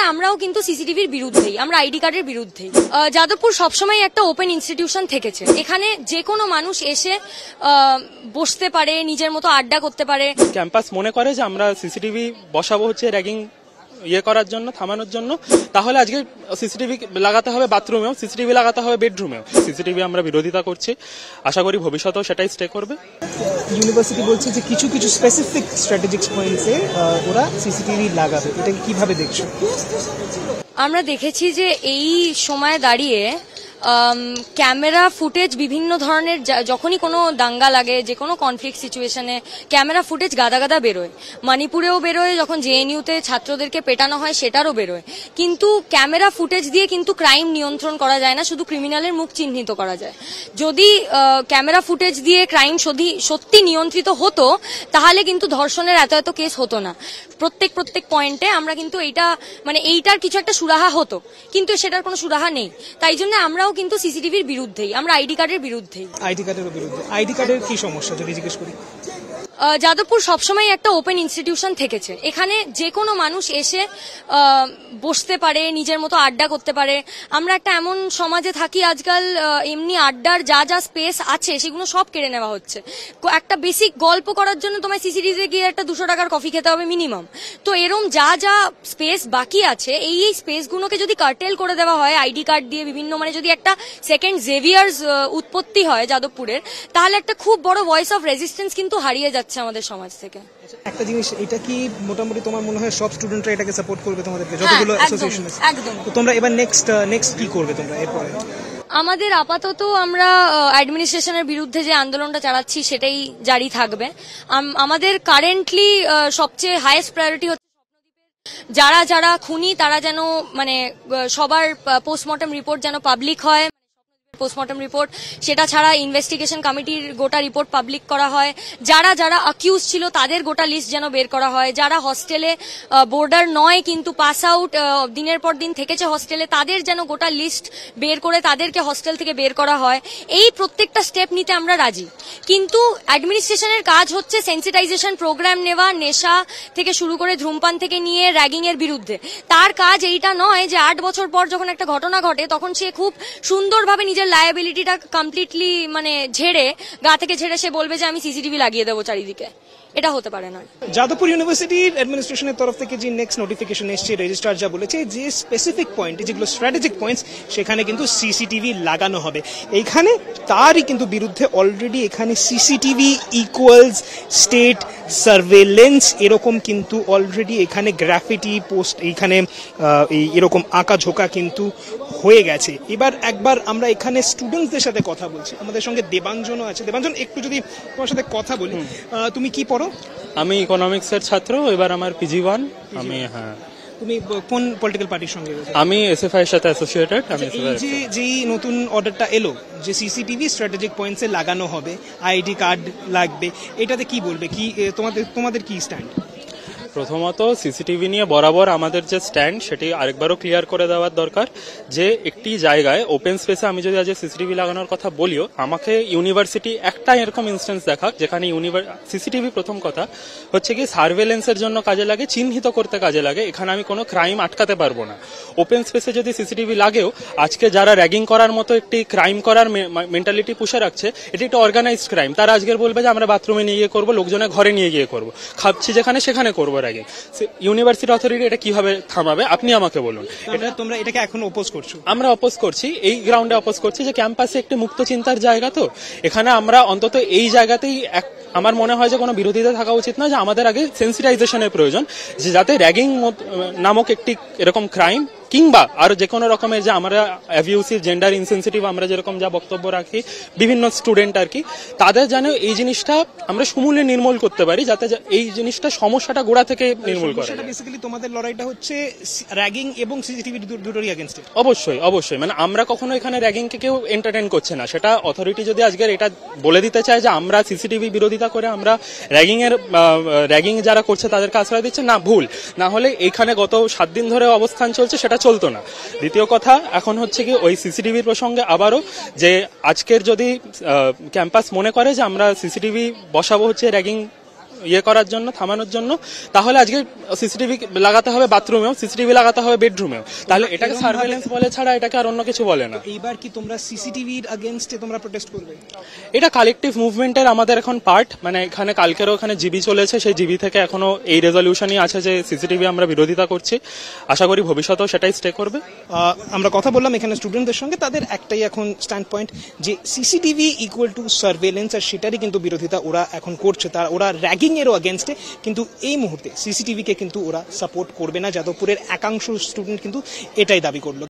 আমরাও কিন্তু সিসিটিভির বিরুদ্ধেই, আমরা আইডি কার্ডের বিরুদ্ধেই। যাদবপুর সবসময় একটা ওপেন ইনস্টিটিউশন থেকেছে, এখানে যে কোনো মানুষ এসে বসতে পারে, নিজের মতো আড্ডা করতে পারে। ক্যাম্পাস মনে করে যে আমরা সিসিটিভি বসাবো হচ্ছে র্যাগিং করার জন্য, থামানোর জন্য, তাহলে আজকে সিসিটিভি লাগাতে হবে বাথরুমেও, সিসিটিভি লাগাতে হবে বেডরুমেও। সিসিটিভি আমরা বিরোধিতা করছি, আশা করি ভবিষ্যতেও সেটাই স্টে করবে। ইউনিভার্সিটি বলছে যে কিছু কিছু স্পেসিফিক স্ট্র্যাটেজিক পয়েন্টসে ওরা সিসিটিভি লাগাবে, এটাকে কিভাবে দেখছো? আমরা দেখেছি যে এই সময় দাঁড়িয়ে ক্যামেরা ফুটেজ বিভিন্ন ধরনের, যখনই কোনো দাঙ্গা লাগে, যে কোনো কনফ্লিক্ট সিচুয়েশনে ক্যামেরা ফুটেজ গাদা গাদা বেরোয়। মণিপুরেও বেরোয়, যখন জেএনইউতে ছাত্রদেরকে পেটানো হয় সেটারও বেরোয়। কিন্তু ক্যামেরা ফুটেজ দিয়ে কিন্তু ক্রাইম নিয়ন্ত্রণ করা যায় না, শুধু ক্রিমিনালের মুখ চিহ্নিত করা যায়। যদি ক্যামেরা ফুটেজ দিয়ে ক্রাইম সত্যি নিয়ন্ত্রিত হতো, তাহলে কিন্তু ধর্ষণের এত কেস হতো না। প্রত্যেক পয়েন্টে আমরা কিন্তু এইটার কিছু একটা সুরাহা হতো, কিন্তু সেটার কোনো সুরাহা নেই। তাই জন্য আমরাও কিন্তু সিসিটিভির বিরুদ্ধেই, আমরা আইডি কার্ডের বিরুদ্ধেই। আইডি কার্ডের বিরুদ্ধে? আইডি কার্ডের কি সমস্যা যদি জিজ্ঞেস করি? যাদবপুর সবসময় একটা ওপেন ইনস্টিটিউশন থেকেছে, এখানে যে কোনো মানুষ এসে বসতে পারে, নিজের মতো আড্ডা করতে পারে। আমরা একটা এমন সমাজে থাকি আজকাল, এমনি আড্ডার যা স্পেস আছে সেগুলো সব কেড়ে নেওয়া হচ্ছে। একটা বেসিক গল্প করার জন্য তোমায় সিসিটিভিতে গিয়ে একটা 200 টাকার কফি খেতে হবে মিনিমাম। তো এরম যা স্পেস বাকি আছে, এই স্পেসগুলোকে যদি কার্টেল করে দেওয়া হয় আইডি কার্ড দিয়ে বিভিন্ন, যদি একটা সেকেন্ড জেভিয়ার্স উৎপত্তি হয় যাদবপুরের, তাহলে একটা খুব বড় ভয়েস অফ রেজিস্ট্যান্স কিন্তু হারিয়ে যাচ্ছে আমাদের সমাজ থেকে। একটা জিনিস, এটা কি মোটামুটি তোমার মনে হয় সব স্টুডেন্টরা এটাকে সাপোর্ট করবে তোমাদেরকে, যতগুলো অ্যাসোসিয়েশন আছে? একদম। তো তোমরা এবার নেক্সট কি করবে তোমরা এরপরে? আমাদের আপাতত আমরা অ্যাডমিনিস্ট্রেশনের বিরুদ্ধে যে আন্দোলনটা চালাচ্ছি সেটাই জারি থাকবে। আমাদের কারেন্টলি সবচেয়ে হাইয়েস্ট প্রায়োরিটি হচ্ছে যারা খুনি তারা যেন সবার পোস্টমর্টম রিপোর্ট যেন পাবলিক হয়, পোস্টমর্টম রিপোর্ট, সেটা ছাড়া ইনভেস্টিগেশন কমিটির গোটা রিপোর্ট পাবলিক করা হয়। যারা অ্যাকিউজ ছিল তাদের গোটা লিস্ট যেন বের করা হয়। যারা হস্টেলে বোর্ডার নয় কিন্তু পাস আউট দিনের পর দিন থেকেছে হস্টেলে, তাদের যেন গোটা লিস্ট বের করে তাদেরকে হস্টেল থেকে বের করা হয়। এই প্রত্যেকটা স্টেপ নিতে আমরা রাজি, কিন্তু অ্যাডমিনিস্ট্রেশনের কাজ হচ্ছে সেন্সিটাইজেশন প্রোগ্রাম নেওয়া, নেশা থেকে শুরু করে ধূমপান থেকে নিয়ে র্যাগিং এর বিরুদ্ধে। তার কাজ এইটা নয় যে 8 বছর পর যখন একটা ঘটনা ঘটে তখন সে খুব সুন্দরভাবে নিজের লায়াবিলিটিটা কমপ্লিটলি ঝেড়ে গা থেকে ঝেড়ে সে বলবে যে আমি সিসিটিভি লাগিয়ে দেবো চারিদিকে। এটা হতে পারে না। যাদবপুর ইউনিভার্সিটির অ্যাডমিনিস্ট্রেশনের তরফ থেকে যে নেক্সট নোটিফিকেশন এসছে, রেজিস্ট্রার যা বলেছে যে স্পেসিফিক পয়েন্ট, যেগুলো স্ট্র্যাটেজিক পয়েন্টস, সেখানে কিন্তু সিসিটিভি লাগানো হবে। এইখানে তারই কিন্তু বিরুদ্ধে অলরেডি এখানে সিসিটিভি ইকুয়ালস স্টেট সার্ভেলেন্স এরকম কিন্তু অলরেডি এখানে গ্রাফিটি পোস্ট, এইখানে এরকম আঁকা ঝোঁকা কিন্তু হয়ে গেছে। এবার একবার আমরা এখানে স্টুডেন্টসদের সাথে কথা বলছি, আমাদের সঙ্গে দেবাঞ্জনও আছে। দেবাঞ্জন, একটু যদি তোমার সাথে কথা বলি, তুমি কি পড়ো? আমি ইকোনমিক্স এর ছাত্র, এবার আমার PG 1। আমি তুমি কোন পলিটিক্যাল পার্টির সঙ্গে? আমি এসএফআই এর সাথে অ্যাসোসিয়েটেড। আমি যেই নতুন অর্ডারটা এলো যে সিসিটিভি স্ট্র্যাটেজিক পয়েন্টসে লাগানো হবে, আইডি কার্ড লাগবে, এটাতে কি বলবে? কি তোমাদের কি স্ট্যান্ড? প্রথমত সিসিটিভি নিয়ে বরাবর আমাদের যে স্ট্যান্ড সেটি আরেকবারও ক্লিয়ার করে দেওয়ার দরকার যে একটি জায়গায় ওপেন স্পেসে আমি যদি আজ সিসিটিভি লাগানোর কথা বলিও, আমাকে ইউনিভার্সিটি একটা এরকম ইনস্ট্যান্স দেখাক যেখানে সিসিটিভি প্রথম কথা হচ্ছে কি সার্ভেলেন্সের জন্য কাজে লাগে, চিহ্নিত করতে কাজে লাগে। এখানে আমি কোনো ক্রাইম আটকাতে পারবো না। ওপেন স্পেসে যদি সিসিটিভি লাগেও, আজকে যারা র্যাগিং করার মতো একটি ক্রাইম করার মেন্টালিটি পুষে রাখছে, এটি একটা অর্গানাইজড ক্রাইম। তারা আজকের বলবে যে আমরা বাথরুমে নিয়ে গিয়ে করবো, লোকজনের ঘরে নিয়ে গিয়ে করবো, খাচ্ছি যেখানে সেখানে করবো র্যাগিং। ইউনিভার্সিটি অথরিটি এটা কিভাবে থামাবে আপনি আমাকে বলুন। তোমরা এটাকে এখন অপোজ করছো? আমরা অপোজ করছি, এই গ্রাউন্ডে অপোজ করছি যে ক্যাম্পাসে একটি মুক্ত চিন্তার জায়গা, তো এখানে আমরা অন্তত এই জায়গাতেই আমার মনে হয় যে কোনো বিরোধিতা থাকা উচিত না, যে আমাদের আগে সেন্সিটাইজেশনের প্রয়োজন, যে যাতে র্যাগিং নামক একটি এরকম ক্রাইম কিংবা আর যে কোনো রকমের যে আমরা অ্যাবিউসিভ, জেন্ডার ইনসেনসিটিভ আমরা যেরকম যা বক্তব্য রাখি বিভিন্ন স্টুডেন্ট আর কি, তাদের যেন এই জিনিসটা আমরা সমূলে নির্মূল করতে পারি, যাতে এই জিনিসটা সমস্যাটা গোড়া থেকে নির্মূল করে। বেসিক্যালি তোমাদের লড়াইটা হচ্ছে র্যাগিং এবং সিসিটিভি দুটোরই এগেইনস্টে। অবশ্যই মানে আমরা কখনো এখানে র্যাগিংকে কেউ এন্টারটেইন করছে না। সেটা অথরিটি যদি আজকের এটা বলে দিতে চায় যে আমরা সিসিটিভি বিরোধিতা করে আমরা র্যাগিং যারা করছে তাদেরকে আশ্রয় দিচ্ছে, না, ভুল। না হলে এইখানে গত 7 দিন ধরে অবস্থান চলছে, সেটা চলতো না। দ্বিতীয় কথা, এখন হচ্ছে কি ওই সিসিটিভির প্রসঙ্গে আবারও যে আজকের যদি ক্যাম্পাস মনে করে যে আমরা সিসিটিভি বসাবো হচ্ছে র্যাগিং ইয়ে করার জন্য, থামানোর জন্য, তাহলে আজকে সিসিটিভি লাগাতে হবে বাথরুমেও, সিসিটিভি লাগাতে হবে বেডরুমেও, তাহলে এটাকে সার্ভেলেন্স বলে ছাড়া এটাকে আর অন্য কিছু বলে না। এইবার কি তোমরা সিসিটিভির আগেনস্টে তোমরা প্রোটেস্ট করবে? এটা কালেকটিভ মুভমেন্টের আমাদের এখন পার্ট, মানে এখানে কালকেরও এখানে জিবি চলেছে, সেই জিবি থেকে এখনো এই রেজলিউশনই আছে যে সিসিটিভি আমরা বিরোধিতা করছি, আশা করি ভবিষ্যতেও সেটাই স্টে করবে। আমরা কথা বললাম এখানে স্টুডেন্টদের সঙ্গে, তাদের একটাই এখন স্ট্যান্ড পয়েন্ট যে সিসিটিভি ইকুয়াল টু সার্ভেলেন্স, আর সেটারই কিন্তু বিরোধিতা ওরা এখন করছে। ওরা র্যাগিং এরও আগেনস্টে, কিন্তু এই মুহূর্তে সিসিটিভিকে কিন্তু ওরা সাপোর্ট করবে না। যাদবপুরের একাংশ স্টুডেন্ট কিন্তু এটাই দাবি করলো।